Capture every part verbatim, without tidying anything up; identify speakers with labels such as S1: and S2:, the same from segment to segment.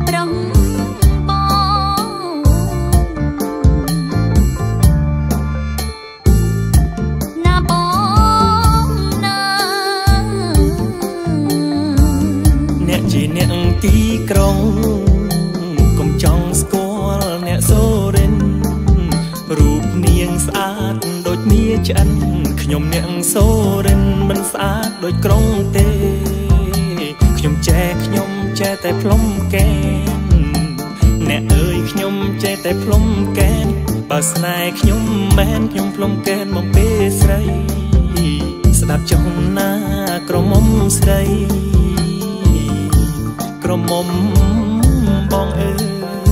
S1: ខ្ញុំអ្នកសូរិនមិនស្អាតដូចក្រុងទេខ្ញុំចេះខ្ញុំចេះតែផ្លុំកែនអ្នកអើយខ្ញុំចេះតែផ្លុំកែនបើស្នេហ៍ខ្ញុំមែនខ្ញុំផ្លុំកែនបំពេស្រីស្ដាប់ចំណាក្រមុំស្រីក្រមុំបងអើយ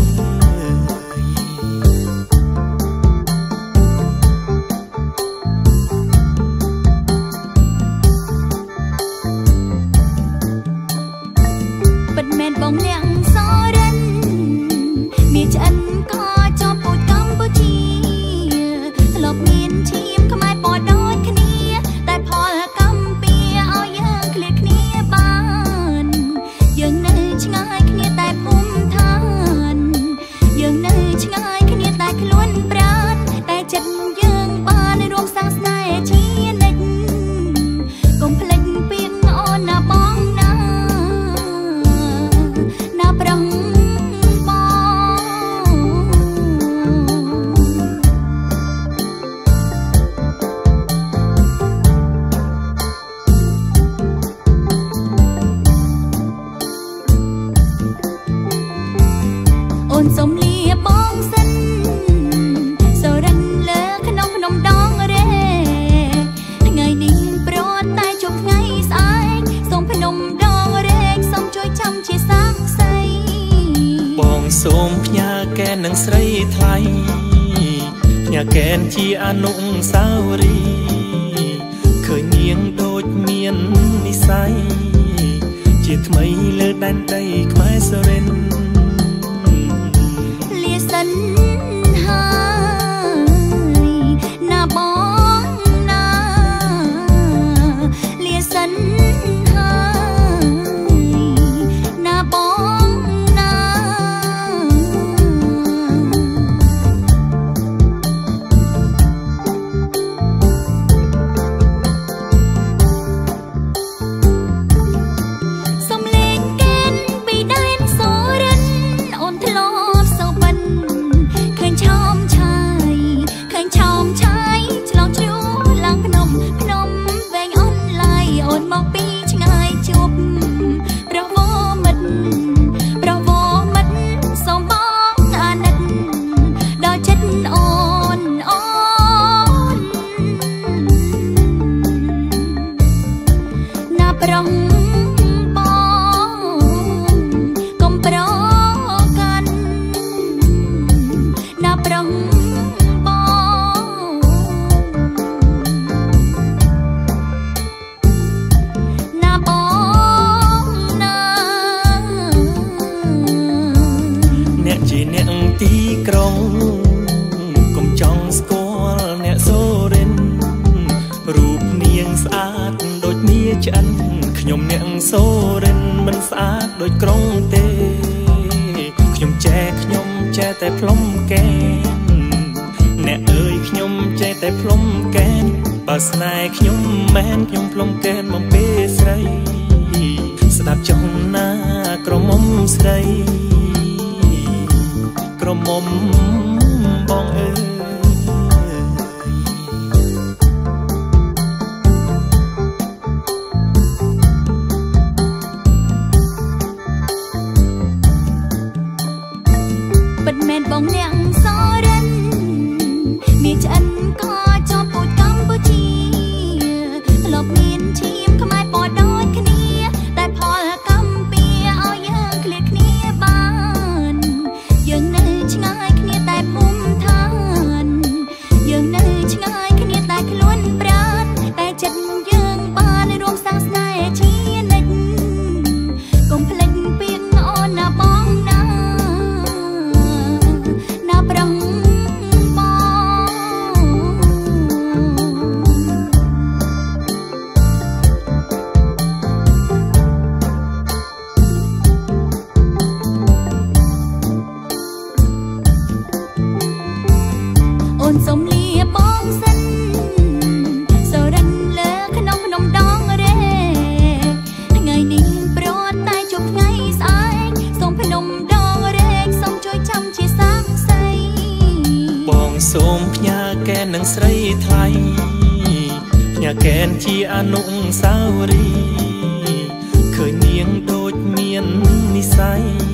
S2: បងអ្នកសរិនមានឆ្អិនក៏ជាប់ពូជកម្ពុជាធ្លាប់មានឈាមខ្មែរពណ៌ដូចគ្នាតែផលកម្ពុជាឲ្យយើងឃ្លាតគ្នាបានយើងនៅឆ្ងាយគ្នាតែភូមិឋានយើងនៅឆ្ងាយគ្នាតែខ្លួនប្រាណតែចិត្តយើងបានរួមសាងស្នេហ៍ជានិច្ចកុំភ្លេចពីអូនណាបងណាប្រងអូនសុំលាបងសិនសូរិនលើក្នុងភ្នំដងរែថ្ងៃនេះប្រត់តែជប់ថ្ងៃស្អែកសូមភ្នំដងរែកសូមជួយចាំជាសាក់សី
S1: បងសូមផ្ញើកែននឹងស្រីថ្លៃផ្ញើកែនជាអនុស្សាវរីយ៍ឃើញនាងដូចមាននិស្ស័យជាថ្មីលើដែនដីខ្មែរសូរិន
S2: លាសិនហើយណាបងណាលាសិន
S1: ខ្ញុំអ្នកសូរិនមិនស្អាតដូចក្រុងទេខ្ញុំចេះខ្ញុំចេះតែផ្លុំកែនអ្នកអើយខ្ញុំចេះតែផ្លុំកែនបើស្នេហ៍ខ្ញុំមែនខ្ញុំផ្លុំកែនបំពេស្រីស្ដាប់ចំណាក្រមុំស្រីក្រមុំបងអើយ
S2: បងអ្នកសរិនមានឆ្អិនក៏ជាប់ពូជកម្ពុជាធ្លាប់មានឈាមខ្មែរពណ៌ដូចគ្នាតែផលកម្ពុជាឲ្យយើងឃ្លាតគ្នាបានយើងនៅឆ្ងាយគ្នាតែភូមិឋានយើងនៅឆ្ងាយគ្នាតែខ្លួនប្រាណតែចិត្តយើងបានរួមសាងស្នេហ៍ជានិច្ចកុំភ្លេចពីអូនណាបងណា
S1: នឹងស្រីថ្លៃផ្ញើកែនជាអនុស្សាវរីយ៍ឃើញនាងដូចមាននិស្ស័យ